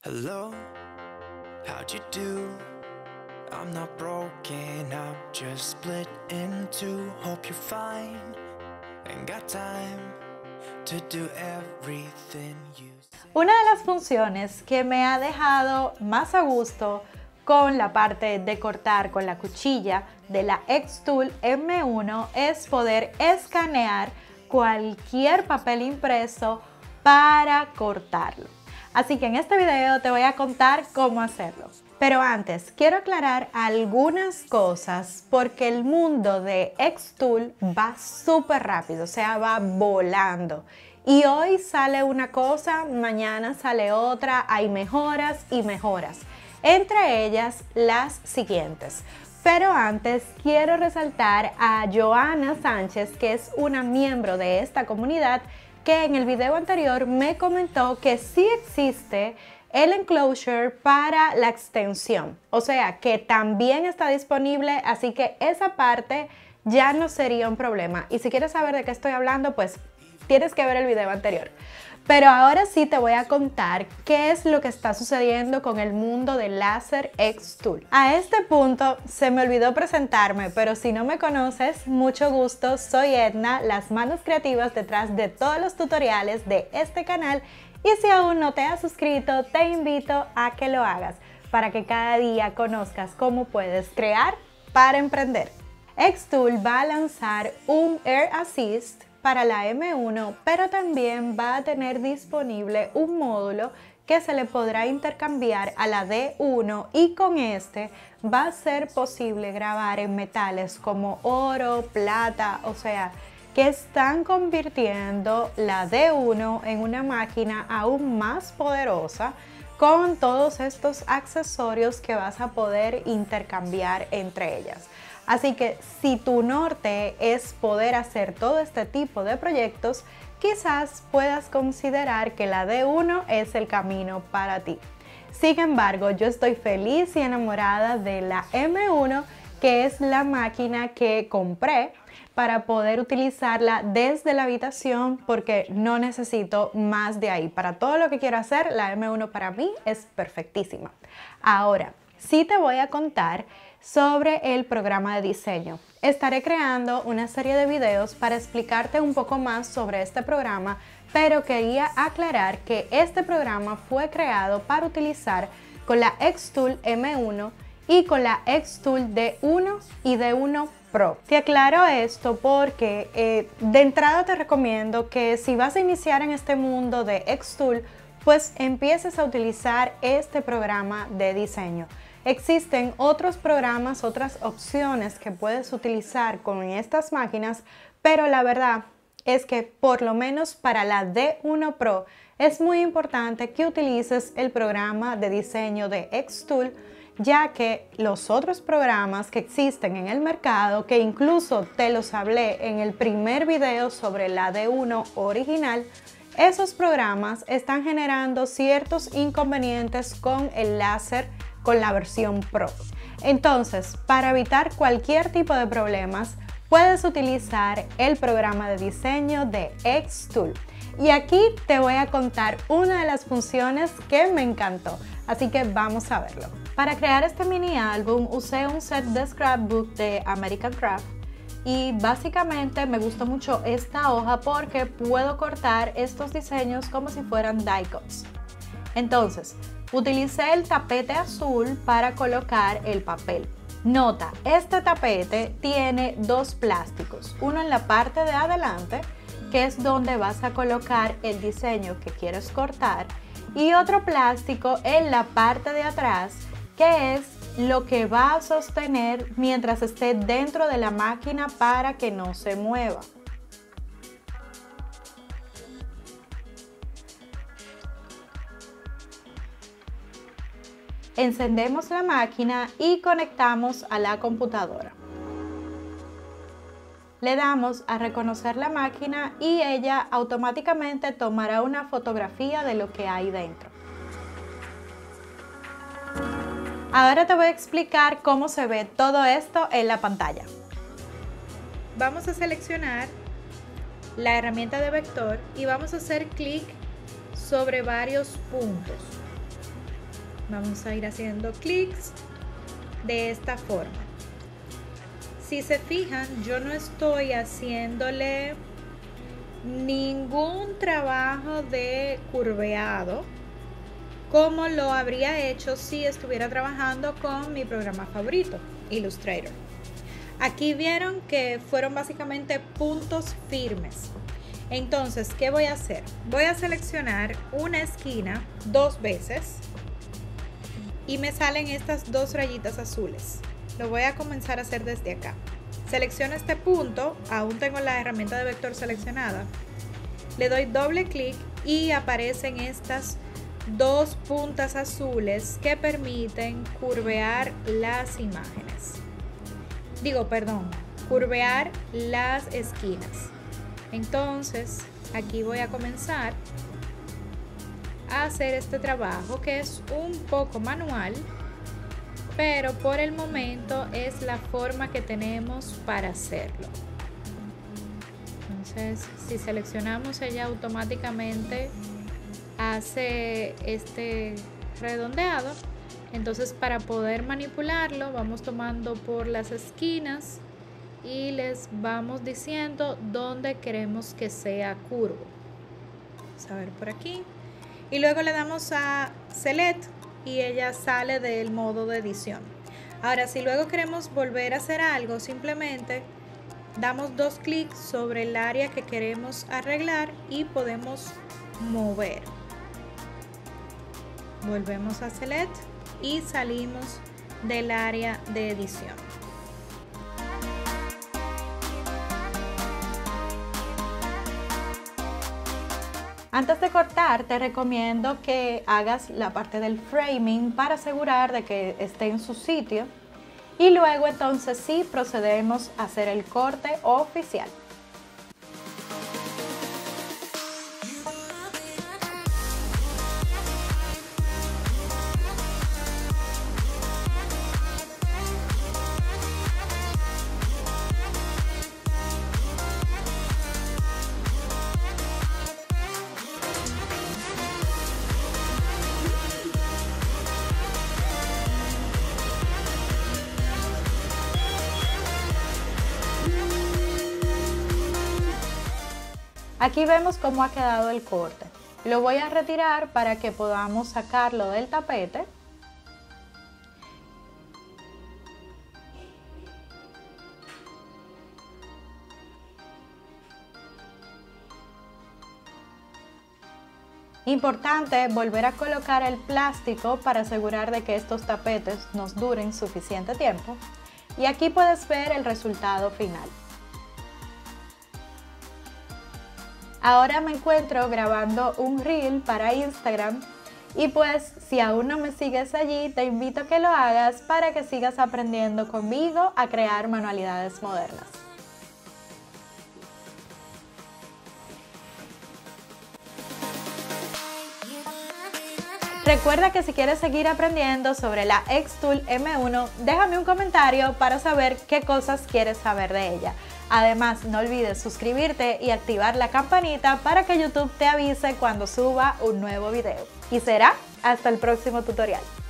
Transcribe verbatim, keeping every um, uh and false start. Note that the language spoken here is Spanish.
Hello, how'd you do? I'm not broken, I'm just split in two. Hope you're fine, ain't got time to do everything you say. Una de las funciones que me ha dejado más a gusto con la parte de cortar con la cuchilla de la Xtool M uno es poder escanear cualquier papel impreso para cortarlo. Así que en este video te voy a contar cómo hacerlo. Pero antes, quiero aclarar algunas cosas porque el mundo de Xtool va súper rápido, o sea, va volando. Y hoy sale una cosa, mañana sale otra, hay mejoras y mejoras. Entre ellas, las siguientes. Pero antes, quiero resaltar a Joana Sánchez, que es una miembro de esta comunidad, que en el video anterior me comentó que sí existe el enclosure para la extensión, o sea que también está disponible, así que esa parte ya no sería un problema. Y si quieres saber de qué estoy hablando, pues tienes que ver el video anterior. Pero ahora sí te voy a contar qué es lo que está sucediendo con el mundo de Laser Xtool. A este punto se me olvidó presentarme, pero si no me conoces, mucho gusto, soy Edna, las manos creativas detrás de todos los tutoriales de este canal. Y si aún no te has suscrito, te invito a que lo hagas para que cada día conozcas cómo puedes crear para emprender. Xtool va a lanzar un Air Assist para la M uno, pero también va a tener disponible un módulo que se le podrá intercambiar a la D uno y con este va a ser posible grabar en metales como oro, plata, o sea, que están convirtiendo la D uno en una máquina aún más poderosa con todos estos accesorios que vas a poder intercambiar entre ellas. Así que si tu norte es poder hacer todo este tipo de proyectos, quizás puedas considerar que la D uno es el camino para ti. Sin embargo, yo estoy feliz y enamorada de la M uno, que es la máquina que compré para poder utilizarla desde la habitación porque no necesito más de ahí. Para todo lo que quiero hacer, la M uno para mí es perfectísima. Ahora, sí te voy a contar sobre el programa de diseño. Estaré creando una serie de videos para explicarte un poco más sobre este programa, pero quería aclarar que este programa fue creado para utilizar con la Xtool M uno y con la Xtool D uno y D uno Pro. Te aclaro esto porque eh, de entrada te recomiendo que si vas a iniciar en este mundo de Xtool, pues empieces a utilizar este programa de diseño. Existen otros programas, otras opciones que puedes utilizar con estas máquinas, pero la verdad es que por lo menos para la D uno Pro es muy importante que utilices el programa de diseño de Xtool, ya que los otros programas que existen en el mercado, que incluso te los hablé en el primer video sobre la D uno original, esos programas están generando ciertos inconvenientes con el láser con la versión Pro. Entonces, para evitar cualquier tipo de problemas, puedes utilizar el programa de diseño de Xtool. Y aquí te voy a contar una de las funciones que me encantó, así que vamos a verlo. Para crear este mini álbum usé un set de scrapbook de American Craft y básicamente me gustó mucho esta hoja porque puedo cortar estos diseños como si fueran die cuts. Entonces, utilicé el tapete azul para colocar el papel. Nota, este tapete tiene dos plásticos, uno en la parte de adelante, que es donde vas a colocar el diseño que quieres cortar, y otro plástico en la parte de atrás, que es lo que va a sostener mientras esté dentro de la máquina para que no se mueva. Encendemos la máquina y conectamos a la computadora. Le damos a reconocer la máquina y ella automáticamente tomará una fotografía de lo que hay dentro. Ahora te voy a explicar cómo se ve todo esto en la pantalla. Vamos a seleccionar la herramienta de vector y vamos a hacer clic sobre varios puntos. Vamos a ir haciendo clics de esta forma. Si se fijan, yo no estoy haciéndole ningún trabajo de curveado como lo habría hecho si estuviera trabajando con mi programa favorito, Illustrator. Aquí vieron que fueron básicamente puntos firmes. Entonces, ¿qué voy a hacer? Voy a seleccionar una esquina dos veces y me salen estas dos rayitas azules. Lo voy a comenzar a hacer desde acá. Selecciono este punto, aún tengo la herramienta de vector seleccionada. Le doy doble clic y aparecen estas dos puntas azules que permiten curvear las imágenes. Digo, perdón, curvear las esquinas. Entonces, aquí voy a comenzar a hacer este trabajo que es un poco manual, pero por el momento es la forma que tenemos para hacerlo. Entonces, si seleccionamos, ella automáticamente hace este redondeado. Entonces, para poder manipularlo, vamos tomando por las esquinas y les vamos diciendo dónde queremos que sea curvo. Vamos a ver por aquí. Y luego le damos a Select y ella sale del modo de edición. Ahora, si luego queremos volver a hacer algo, simplemente damos dos clics sobre el área que queremos arreglar y podemos mover. Volvemos a Select y salimos del área de edición. Antes de cortar, te recomiendo que hagas la parte del framing para asegurar de que esté en su sitio y luego entonces sí procedemos a hacer el corte oficial. Aquí vemos cómo ha quedado el corte. Lo voy a retirar para que podamos sacarlo del tapete. Importante volver a colocar el plástico para asegurar de que estos tapetes nos duren suficiente tiempo. Y aquí puedes ver el resultado final. Ahora me encuentro grabando un reel para Instagram y pues si aún no me sigues allí, te invito a que lo hagas para que sigas aprendiendo conmigo a crear manualidades modernas. Recuerda que si quieres seguir aprendiendo sobre la Xtool M uno, déjame un comentario para saber qué cosas quieres saber de ella. Además, no olvides suscribirte y activar la campanita para que YouTube te avise cuando suba un nuevo video. Y será hasta el próximo tutorial.